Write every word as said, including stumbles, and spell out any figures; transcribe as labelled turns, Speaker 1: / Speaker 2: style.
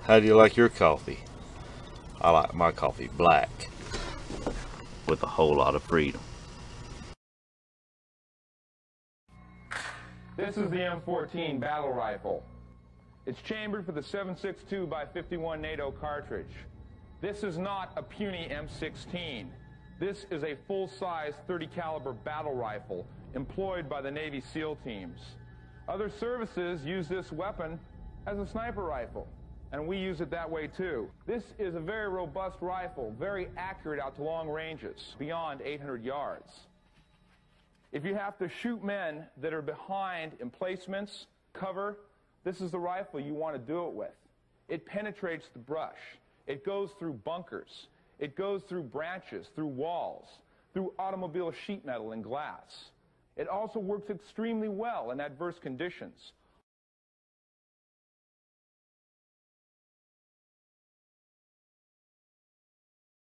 Speaker 1: How do you like your coffee? I like my coffee black, with a whole lot of freedom.
Speaker 2: This is the M fourteen battle rifle. It's chambered for the seven six two by fifty-one NATO cartridge. This is not a puny M sixteen. This is a full-size thirty caliber battle rifle employed by the Navy SEAL teams. Other services use this weapon as a sniper rifle, and we use it that way too. This is a very robust rifle, very accurate out to long ranges, beyond eight hundred yards. If you have to shoot men that are behind emplacements, cover, this is the rifle you want to do it with. It penetrates the brush. It goes through bunkers. It goes through branches, through walls, through automobile sheet metal and glass. It also works extremely well in adverse conditions.